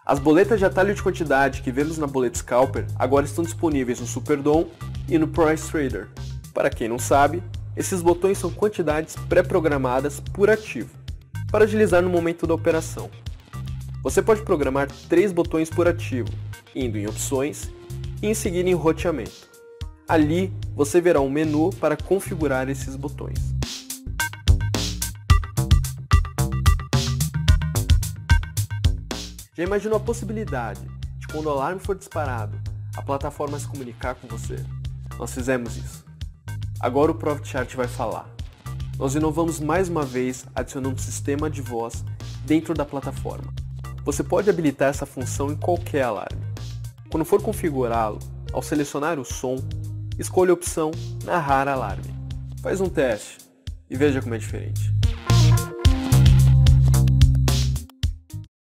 As boletas de atalho de quantidade que vemos na Boleta Scalper agora estão disponíveis no SuperDOM e no Price Trader. Para quem não sabe, esses botões são quantidades pré-programadas por ativo, para agilizar no momento da operação. Você pode programar 3 botões por ativo, indo em Opções e em seguir em Roteamento. Ali você verá um menu para configurar esses botões. Já imaginou a possibilidade de, quando o alarme for disparado, a plataforma se comunicar com você? Nós fizemos isso. Agora o Profit Chart vai falar. Nós inovamos mais uma vez adicionando um sistema de voz dentro da plataforma. Você pode habilitar essa função em qualquer alarme. Quando for configurá-lo, ao selecionar o som, escolha a opção Narrar Alarme. Faz um teste e veja como é diferente.